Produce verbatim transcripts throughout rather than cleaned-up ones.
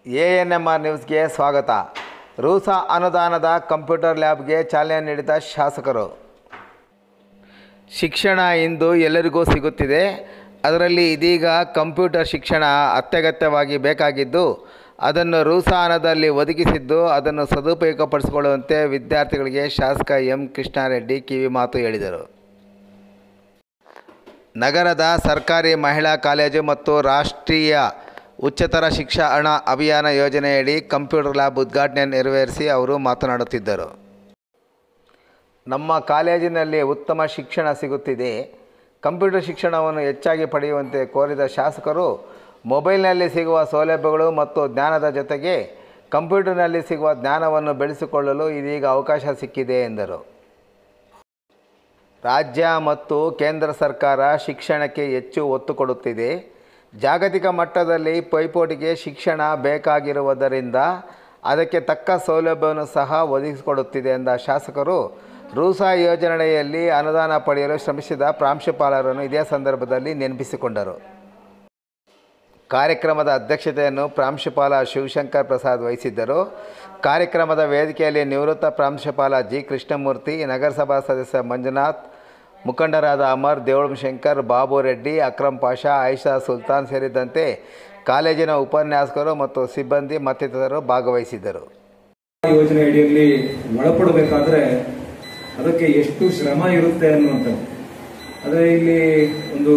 A N M R ನ್ಯೂಸ್ಗೆ ಸ್ವಾಗತ. ರೂಸಾ ಅನುದಾನದ ಕಂಪ್ಯೂಟರ್ ಲ್ಯಾಬ್ಗೆ ಚಾಲನೆ ನೀಡಿದ ಶಾಸಕರು. ಶಿಕ್ಷಣ ಇಂದು ಎಲ್ಲರಿಗೂ ಸಿಗುತ್ತಿದೆ. ಅದರಲ್ಲಿ ಇದೀಗ ಕಂಪ್ಯೂಟರ್ ಶಿಕ್ಷಣ ಅತ್ಯಗತ್ಯವಾಗಿ ಬೇಕಾಗಿದ್ದು, ಅದನ್ನು ರೂಸಾ ಹಣದಲ್ಲಿ ಒದಗಿಸಿದ್ದು, ಅದನ್ನು ಸದುಪಯೋಗಪಡಿಸಿಕೊಳ್ಳುವಂತೆ ವಿದ್ಯಾರ್ಥಿಗಳಿಗೆ ಶಾಸಕ ಎಂ ಕೃಷ್ಣಾರೆಡ್ಡಿ ಕಿವಿ ಮಾತು ಹೇಳಿದರು. ನಗರದ ಸರ್ಕಾರಿ ಮಹಿಳಾ ಕಾಲೇಜು ಮತ್ತು ರಾಷ್ಟ್ರೀಯ ಉಚ್ಚತರ ಶಿಕ್ಷಣ ಅಭಿಯಾನ ಯೋಜನೆಯಡಿ ಕಂಪ್ಯೂಟರ್ ಲ್ಯಾಬ್ ಉದ್ಘಾಟನೆ ನೆರವೇರಿಸಿ ಅವರು ಮಾತನಾಡುತ್ತಿದ್ದರು. ನಮ್ಮ ಕಾಲೇಜಿನಲ್ಲಿ ಉತ್ತಮ ಶಿಕ್ಷಣ ಸಿಗುತ್ತಿದೆ. ಕಂಪ್ಯೂಟರ್ ಶಿಕ್ಷಣವನ್ನು ಹೆಚ್ಚಾಗಿ ಪಡೆಯುವಂತೆ ಕೋರಿದ ಶಾಸಕರು, ಮೊಬೈಲ್ನಲ್ಲಿ ಸಿಗುವ ಸೌಲಭ್ಯಗಳು ಮತ್ತು ಜ್ಞಾನದ ಜೊತೆಗೆ ಕಂಪ್ಯೂಟರ್ನಲ್ಲಿ ಸಿಗುವ ಜ್ಞಾನವನ್ನು ಬೆಳೆಸಿಕೊಳ್ಳಲು ಇದೀಗ ಅವಕಾಶ ಸಿಕ್ಕಿದೆ ಎಂದರು. ರಾಜ್ಯ ಮತ್ತು ಕೇಂದ್ರ ಸರ್ಕಾರ ಶಿಕ್ಷಣಕ್ಕೆ ಹೆಚ್ಚು ಒತ್ತು ಕೊಡುತ್ತಿದೆ. ಜಾಗತಿಕ ಮಟ್ಟದಲ್ಲಿ ಪೈಪೋಟಿಗೆ ಶಿಕ್ಷಣ ಬೇಕಾಗಿರುವುದರಿಂದ ಅದಕ್ಕೆ ತಕ್ಕ ಸೌಲಭ್ಯವನ್ನು ಸಹ ಒದಗಿಸಿಕೊಡುತ್ತಿದೆ ಎಂದ ಶಾಸಕರು, ರೂಸಾ ಯೋಜನೆಯಲ್ಲಿ ಅನುದಾನ ಪಡೆಯಲು ಶ್ರಮಿಸಿದ ಪ್ರಾಂಶುಪಾಲರನ್ನು ಇದೇ ಸಂದರ್ಭದಲ್ಲಿ ನೆನಪಿಸಿಕೊಂಡರು. ಕಾರ್ಯಕ್ರಮದ ಅಧ್ಯಕ್ಷತೆಯನ್ನು ಪ್ರಾಂಶುಪಾಲ ಶಿವಶಂಕರ್ ಪ್ರಸಾದ್ ವಹಿಸಿದ್ದರು. ಕಾರ್ಯಕ್ರಮದ ವೇದಿಕೆಯಲ್ಲಿ ನಿವೃತ್ತ ಪ್ರಾಂಶುಪಾಲ ಜಿ ಕೃಷ್ಣಮೂರ್ತಿ, ನಗರಸಭಾ ಸದಸ್ಯ ಮಂಜುನಾಥ್, ಮುಖಂಡರಾದ ಅಮರ್, ದೇವಳಶಂಕರ್, ಬಾಬು ರೆಡ್ಡಿ, ಅಕ್ರಮ್ ಪಾಷಾ, ಆಯಿಷಾ ಸುಲ್ತಾನ್ ಸೇರಿದಂತೆ ಕಾಲೇಜಿನ ಉಪನ್ಯಾಸಕರು ಮತ್ತು ಸಿಬ್ಬಂದಿ ಮತ್ತಿತರರು ಭಾಗವಹಿಸಿದ್ದರು. ಯೋಜನೆ ಅಡಿಯಲ್ಲಿ ಒಳಪಡಬೇಕಾದ್ರೆ ಅದಕ್ಕೆ ಎಷ್ಟು ಶ್ರಮ ಇರುತ್ತೆ ಅನ್ನುವಂಥದ್ದು. ಆದರೆ ಇಲ್ಲಿ ಒಂದು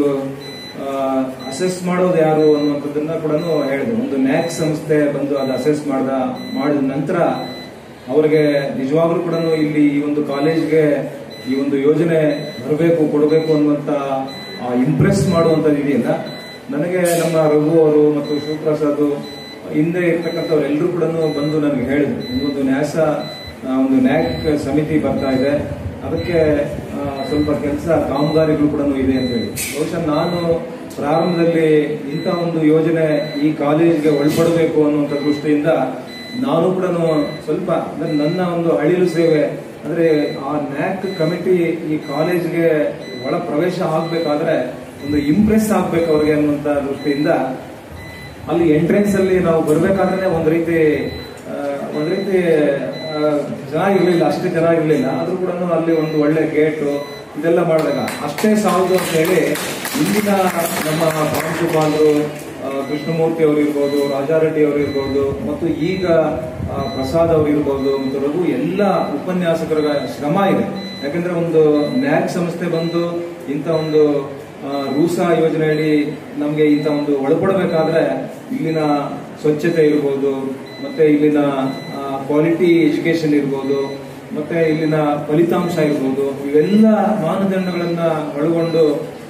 ಅಸೆಸ್ ಮಾಡೋದು ಯಾರು ಅನ್ನುವಂಥದ್ದನ್ನ ಕೂಡ ಹೇಳಿದ್ರು. ಒಂದು ನ್ಯಾಕ್ ಸಂಸ್ಥೆ ಬಂದು ಅದು ಅಸೆಸ್ ಮಾಡ್ದ ಮಾಡಿದ ನಂತರ ಅವರಿಗೆ ನಿಜವಾಗ್ಲೂ ಕೂಡ ಇಲ್ಲಿ ಈ ಒಂದು ಕಾಲೇಜ್ಗೆ ಈ ಒಂದು ಯೋಜನೆ ಬರಬೇಕು ಕೊಡಬೇಕು ಅನ್ನುವಂಥ ಇಂಪ್ರೆಸ್ ಮಾಡುವಂಥದ್ದು ಇದೆಯಲ್ಲ, ನನಗೆ ನಮ್ಮ ರಘು ಅವರು ಮತ್ತು ಶಿವಪ್ರಸಾದ್ ಹಿಂದೆ ಇರ್ತಕ್ಕಂಥವ್ರು ಎಲ್ಲರೂ ಕೂಡ ಬಂದು ನನಗೆ ಹೇಳಿದ್ರು, ಒಂದು ನ್ಯಾಸ ಒಂದು ನ್ಯಾಕ್ ಸಮಿತಿ ಬರ್ತಾ ಇದೆ, ಅದಕ್ಕೆ ಸ್ವಲ್ಪ ಕೆಲಸ ಕಾಮಗಾರಿಗಳು ಕೂಡ ಇದೆ ಅಂತ ಹೇಳಿ. ಬಹುಶಃ ನಾನು ಪ್ರಾರಂಭದಲ್ಲಿ ಇಂಥ ಒಂದು ಯೋಜನೆ ಈ ಕಾಲೇಜ್ಗೆ ಒಳಪಡಬೇಕು ಅನ್ನುವಂಥ ದೃಷ್ಟಿಯಿಂದ ನಾನು ಕೂಡ ಸ್ವಲ್ಪ ನನ್ನ ಒಂದು ಅಳಿಲು ಸೇವೆ ಅಂದ್ರೆ ಆ ನ್ಯಾಕ್ ಕಮಿಟಿ ಈ ಕಾಲೇಜ್ಗೆ ಒಳ ಪ್ರವೇಶ ಆಗ್ಬೇಕಾದ್ರೆ ಒಂದು ಇಂಪ್ರೆಸ್ ಆಗ್ಬೇಕು ಅವ್ರಿಗೆ ಅನ್ನುವಂತ ದೃಷ್ಟಿಯಿಂದ ಅಲ್ಲಿ ಎಂಟ್ರೆನ್ಸ್ ಅಲ್ಲಿ ನಾವು ಬರ್ಬೇಕಾದ್ರೆ ಒಂದ್ ರೀತಿ ಒಂದ್ ರೀತಿ ಚೆನ್ನಾಗಿರ್ಲಿಲ್ಲ, ಅಷ್ಟೇ ಚೆನ್ನಾಗಿರ್ಲಿಲ್ಲ. ಆದ್ರೂ ಕೂಡ ಅಲ್ಲಿ ಒಂದು ಒಳ್ಳೆ ಗೇಟು ಇದೆಲ್ಲ ಮಾಡಿದಾಗ ಅಷ್ಟೇ ಸಾಲದು ಅಂತ ಹೇಳಿ ಇಂದಿನ ನಮ್ಮ ಪ್ರಾಂಶುಪಾಲರು ಕೃಷ್ಣಮೂರ್ತಿ ಅವರು ಇರ್ಬೋದು, ರಾಜಾರೆಡ್ಡಿ ಅವರು ಇರ್ಬೋದು, ಮತ್ತು ಈಗ ಪ್ರಸಾದ್ ಅವರು ಇರ್ಬೋದು, ಮತ್ತು ರಘು ಎಲ್ಲ ಉಪನ್ಯಾಸಕರ ಶ್ರಮ ಇದೆ. ಯಾಕಂದ್ರೆ ಒಂದು ನ್ಯಾಕ್ ಸಂಸ್ಥೆ ಬಂದು ಇಂಥ ಒಂದು ರೂಸಾ ಯೋಜನೆಯಡಿ ನಮಗೆ ಇಂಥ ಒಂದು ಒಳಪಡಬೇಕಾದ್ರೆ ಇಲ್ಲಿನ ಸ್ವಚ್ಛತೆ ಇರ್ಬೋದು, ಮತ್ತೆ ಇಲ್ಲಿನ ಕ್ವಾಲಿಟಿ ಎಜುಕೇಶನ್ ಇರ್ಬೋದು, ಮತ್ತೆ ಇಲ್ಲಿನ ಫಲಿತಾಂಶ ಇರ್ಬೋದು, ಇವೆಲ್ಲ ಮಾನದಂಡಗಳನ್ನ ಒಳಗೊಂಡು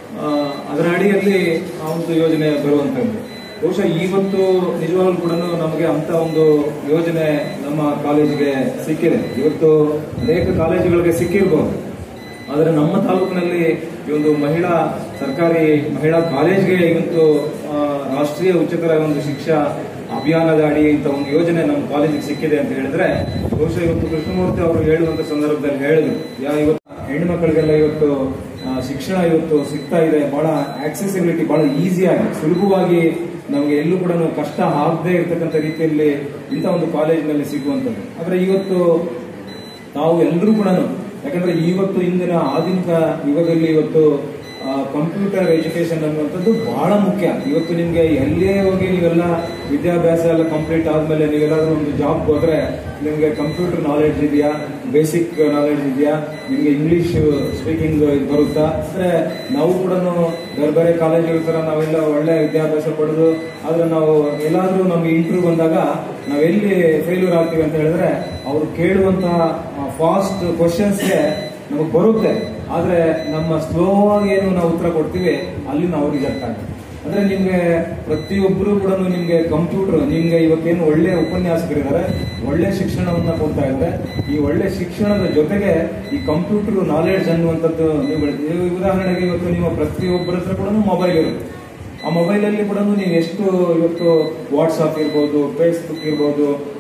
ಅದರ ಅಡಿಯಲ್ಲಿ ಆ ಒಂದು ಯೋಜನೆ ಬರುವಂತದ್ದು. ಬಹುಶಃ ಇವತ್ತು ನಿಜವಾಗ್ಲೂ ಕೂಡ ನಮಗೆ ಅಂತ ಒಂದು ಯೋಜನೆ ನಮ್ಮ ಕಾಲೇಜಿಗೆ ಸಿಕ್ಕಿದೆ. ಇವತ್ತು ಅನೇಕ ಕಾಲೇಜುಗಳಿಗೆ ಸಿಕ್ಕಿರ್ಬೋದು, ಆದರೆ ನಮ್ಮ ತಾಲೂಕಿನಲ್ಲಿ ಈ ಒಂದು ಮಹಿಳಾ ಸರ್ಕಾರಿ ಮಹಿಳಾ ಕಾಲೇಜ್ಗೆ ಇವತ್ತು ರಾಷ್ಟ್ರೀಯ ಉಚ್ಚತರ ಒಂದು ಶಿಕ್ಷಾ ಅಭಿಯಾನದ ಅಡಿ ಇಂಥ ಒಂದು ಯೋಜನೆ ನಮ್ಮ ಕಾಲೇಜಿಗೆ ಸಿಕ್ಕಿದೆ ಅಂತ ಹೇಳಿದ್ರೆ, ಬಹುಶಃ ಇವತ್ತು ಕೃಷ್ಣಮೂರ್ತಿ ಅವರು ಹೇಳುವಂತ ಸಂದರ್ಭದಲ್ಲಿ ಹೇಳಿದ್ರು, ಯಾ ಇವತ್ತು ಹೆಣ್ಮಕ್ಳಿಗೆಲ್ಲ ಇವತ್ತು ಶಿಕ್ಷಣ ಇವತ್ತು ಸಿಗ್ತಾ ಇದೆ, ಬಹಳ ಆಕ್ಸೆಸಿಬಿಲಿಟಿ, ಬಹಳ ಈಸಿಯಾಗಿ ಸುಲಭವಾಗಿ ನಮಗೆ ಎಲ್ಲೂ ಕೂಡ ಕಷ್ಟ ಆಗದೆ ಇರತಕ್ಕಂಥ ರೀತಿಯಲ್ಲಿ ಇಂಥ ಒಂದು ಕಾಲೇಜಿನಲ್ಲಿ ಸಿಗುವಂಥದ್ದು. ಆದ್ರೆ ಇವತ್ತು ನಾವು ಎಲ್ಲರೂ ಕೂಡ, ಯಾಕಂದ್ರೆ ಇವತ್ತು ಇಂದಿನ ಆಧುನಿಕ ಯುಗದಲ್ಲಿ ಇವತ್ತು ಕಂಪ್ಯೂಟರ್ ಎಜುಕೇಶನ್ ಅನ್ನುವಂಥದ್ದು ಬಹಳ ಮುಖ್ಯ. ಇವತ್ತು ನಿಮ್ಗೆ ಎಲ್ಲೇ ಹೋಗಿ ನೀವೆಲ್ಲ ವಿದ್ಯಾಭ್ಯಾಸ ಎಲ್ಲ ಕಂಪ್ಲೀಟ್ ಆದ್ಮೇಲೆ ನೀವೆಲ್ಲಾದ್ರೂ ಒಂದು ಜಾಬ್ ಹೋದ್ರೆ ನಿಮ್ಗೆ ಕಂಪ್ಯೂಟರ್ ನಾಲೆಡ್ಜ್ ಇದೆಯಾ, ಬೇಸಿಕ್ ನಾಲೆಡ್ಜ್ ಇದೆಯಾ, ನಿಮ್ಗೆ ಇಂಗ್ಲಿಷ್ ಸ್ಪೀಕಿಂಗ್ ಬರುತ್ತಾ? ಅಂದ್ರೆ ನಾವು ಕೂಡ ಬೇರೆ ಬೇರೆ ಕಾಲೇಜುಗಳ ತರ ನಾವೆಲ್ಲ ಒಳ್ಳೆ ವಿದ್ಯಾಭ್ಯಾಸ ಪಡೆದು ಆದ್ರೆ ನಾವು ಎಲ್ಲಾದ್ರೂ ನಮ್ಗೆ ಇಂಟರ್ವ್ಯೂ ಬಂದಾಗ ನಾವೆಲ್ಲಿ ಫೇಲ್ಯೂರ್ ಆಗ್ತೀವಿ ಅಂತ ಹೇಳಿದ್ರೆ ಅವ್ರು ಕೇಳುವಂತಹ ಫಾಸ್ಟ್ ಕ್ವಶನ್ಸ್ಗೆ ನಮಗೆ ಬರುತ್ತೆ, ಆದ್ರೆ ನಮ್ಮ ಸ್ಲೋ ಆಗಿ ಏನು ನಾವು ಉತ್ತರ ಕೊಡ್ತೀವಿ ಅಲ್ಲಿ ನಾವು ರಿಜೆಕ್ಟ್ ಆಗ್ತೀವಿ. ಅಂದ್ರೆ ನಿಮ್ಗೆ ಪ್ರತಿಯೊಬ್ಬರು ಕೂಡ ನಿಮ್ಗೆ ಕಂಪ್ಯೂಟರ್, ನಿಮ್ಗೆ ಇವತ್ತೇನು ಒಳ್ಳೆ ಉಪನ್ಯಾಸಕರಿದ್ದಾರೆ, ಒಳ್ಳೆ ಶಿಕ್ಷಣವನ್ನ ಕೊಡ್ತಾ ಇದ್ದಾರೆ. ಈ ಒಳ್ಳೆ ಶಿಕ್ಷಣದ ಜೊತೆಗೆ ಈ ಕಂಪ್ಯೂಟರ್ ನಾಲೆಡ್ಜ್ ಅನ್ನುವಂಥದ್ದು ನೀವು ಉದಾಹರಣೆಗೆ ಇವತ್ತು ನಿಮ್ಮ ಪ್ರತಿಯೊಬ್ಬರ ಹತ್ರ ಕೂಡ ಮೊಬೈಲ್ ಇರುತ್ತೆ. ಆ ಮೊಬೈಲ್ ಅಲ್ಲಿ ಕೂಡ ನೀವು ಎಷ್ಟು ಇವತ್ತು ವಾಟ್ಸ್ಆಪ್ ಇರ್ಬೋದು, ಫೇಸ್ಬುಕ್ ಇರ್ಬೋದು,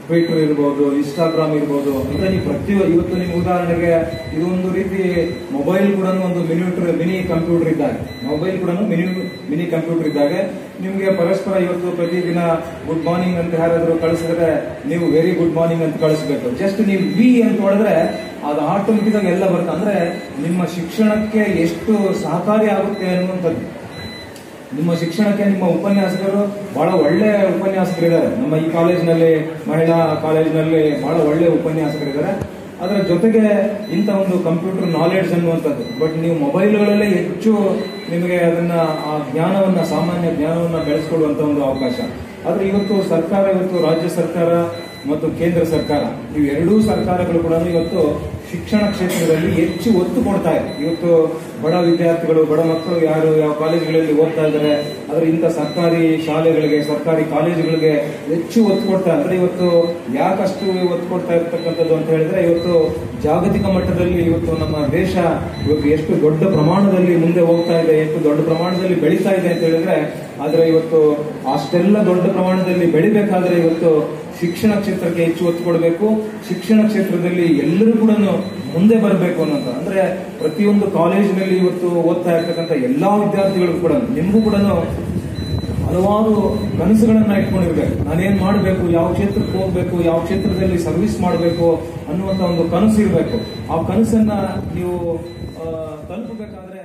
ಟ್ವಿಟರ್ ಇರ್ಬೋದು, ಇನ್ಸ್ಟಾಗ್ರಾಮ್ ಇರ್ಬೋದು, ಅಂದ್ರೆ ನೀವು ಪ್ರತಿ ಇವತ್ತು ನಿಮ್ಮ ಉದಾಹರಣೆಗೆ ಇದು ಒಂದು ರೀತಿ ಮೊಬೈಲ್ ಕೂಡ ಒಂದು ಮಿನಿಟ್ರ್ ಮಿನಿ ಕಂಪ್ಯೂಟರ್ ಇದ್ದಾಗ, ಮೊಬೈಲ್ ಕೂಡ ಮಿನಿ ಮಿನಿ ಕಂಪ್ಯೂಟರ್ ಇದ್ದಾಗ ನಿಮ್ಗೆ ಪರಸ್ಪರ ಇವತ್ತು ಪ್ರತಿದಿನ ಗುಡ್ ಮಾರ್ನಿಂಗ್ ಅಂತ ಯಾರಾದ್ರೂ ಕಳಿಸಿದ್ರೆ ನೀವು ವೆರಿ ಗುಡ್ ಮಾರ್ನಿಂಗ್ ಅಂತ ಕಳಿಸ್ಬೇಕು. ಜಸ್ಟ್ ನೀವು ವಿ ಅಂತ ಹೊಡೆದ್ರೆ ಅದು ಆಟೋಮೆಟಿಕ್ ಆಗಿ ಎಲ್ಲ ಬರುತ್ತೆ. ಅಂದ್ರೆ ನಿಮ್ಮ ಶಿಕ್ಷಣಕ್ಕೆ ಎಷ್ಟು ಸಹಕಾರಿ ಆಗುತ್ತೆ ಅನ್ನುವಂಥದ್ದು. ನಿಮ್ಮ ಶಿಕ್ಷಣಕ್ಕೆ ನಿಮ್ಮ ಉಪನ್ಯಾಸಕರು ಬಹಳ ಒಳ್ಳೆ ಉಪನ್ಯಾಸಕರಿದ್ದಾರೆ. ನಮ್ಮ ಈ ಕಾಲೇಜಿನಲ್ಲಿ, ಮಹಿಳಾ ಕಾಲೇಜಿನಲ್ಲಿ ಬಹಳ ಒಳ್ಳೆ ಉಪನ್ಯಾಸಕರಿದ್ದಾರೆ. ಅದರ ಜೊತೆಗೆ ಇಂಥ ಒಂದು ಕಂಪ್ಯೂಟರ್ ನಾಲೆಡ್ಜ್ ಅನ್ನುವಂಥದ್ದು. ಬಟ್ ನೀವು ಮೊಬೈಲ್ಗಳಲ್ಲೇ ಹೆಚ್ಚು ನಿಮಗೆ ಅದನ್ನ ಆ ಜ್ಞಾನವನ್ನ, ಸಾಮಾನ್ಯ ಜ್ಞಾನವನ್ನ ಬೆಳೆಸ್ಕೊಳ್ಳುವಂತ ಒಂದು ಅವಕಾಶ. ಆದ್ರೆ ಇವತ್ತು ಸರ್ಕಾರ, ಇವತ್ತು ರಾಜ್ಯ ಸರ್ಕಾರ ಮತ್ತು ಕೇಂದ್ರ ಸರ್ಕಾರ, ಇವು ಎರಡೂ ಸರ್ಕಾರಗಳು ಕೂಡ ಇವತ್ತು ಶಿಕ್ಷಣ ಕ್ಷೇತ್ರದಲ್ಲಿ ಹೆಚ್ಚು ಒತ್ತು ಕೊಡ್ತಾ ಇದೆ. ಇವತ್ತು ಬಡ ವಿದ್ಯಾರ್ಥಿಗಳು, ಬಡ ಮಕ್ಕಳು ಯಾರು ಯಾವ ಕಾಲೇಜುಗಳಲ್ಲಿ ಓದ್ತಾ ಇದ್ದಾರೆ, ಆದ್ರೆ ಇಂಥ ಸರ್ಕಾರಿ ಶಾಲೆಗಳಿಗೆ, ಸರ್ಕಾರಿ ಕಾಲೇಜುಗಳಿಗೆ ಹೆಚ್ಚು ಒತ್ತು ಕೊಡ್ತಾ ಇದ್ದಾರೆ. ಇವತ್ತು ಯಾಕಷ್ಟು ಒತ್ತು ಕೊಡ್ತಾ ಇರ್ತಕ್ಕಂಥದ್ದು ಅಂತ ಹೇಳಿದ್ರೆ, ಇವತ್ತು ಜಾಗತಿಕ ಮಟ್ಟದಲ್ಲಿ ಇವತ್ತು ನಮ್ಮ ದೇಶ ಇವತ್ತು ಎಷ್ಟು ದೊಡ್ಡ ಪ್ರಮಾಣದಲ್ಲಿ ಮುಂದೆ ಹೋಗ್ತಾ ಇದೆ, ಎಷ್ಟು ದೊಡ್ಡ ಪ್ರಮಾಣದಲ್ಲಿ ಬೆಳೀತಾ ಇದೆ ಅಂತ ಹೇಳಿದ್ರೆ, ಆದ್ರೆ ಇವತ್ತು ಅಷ್ಟೆಲ್ಲ ದೊಡ್ಡ ಪ್ರಮಾಣದಲ್ಲಿ ಬೆಳಿಬೇಕಾದ್ರೆ ಇವತ್ತು ಶಿಕ್ಷಣ ಕ್ಷೇತ್ರಕ್ಕೆ ಹೆಚ್ಚು ಒತ್ತು ಕೊಡಬೇಕು. ಶಿಕ್ಷಣ ಕ್ಷೇತ್ರದಲ್ಲಿ ಎಲ್ಲರೂ ಕೂಡ ಮುಂದೆ ಬರಬೇಕು ಅನ್ನೋದು. ಅಂದ್ರೆ ಪ್ರತಿಯೊಂದು ಕಾಲೇಜಿನಲ್ಲಿ ಇವತ್ತು ಓದ್ತಾ ಇರ್ತಕ್ಕಂಥ ಎಲ್ಲಾ ವಿದ್ಯಾರ್ಥಿಗಳಿಗೂ ಕೂಡ, ನಿಮಗೂ ಕೂಡ ಹಲವಾರು ಕನಸುಗಳನ್ನ ಇಟ್ಕೊಂಡಿರ್ಬೇಕು. ನಾನೇನ್ ಮಾಡಬೇಕು, ಯಾವ ಕ್ಷೇತ್ರಕ್ಕೆ ಹೋಗ್ಬೇಕು, ಯಾವ ಕ್ಷೇತ್ರದಲ್ಲಿ ಸರ್ವಿಸ್ ಮಾಡಬೇಕು ಅನ್ನುವಂತ ಒಂದು ಕನಸು ಇರಬೇಕು. ಆ ಕನಸನ್ನ ನೀವು ತಲುಪಬೇಕಾದ್ರೆ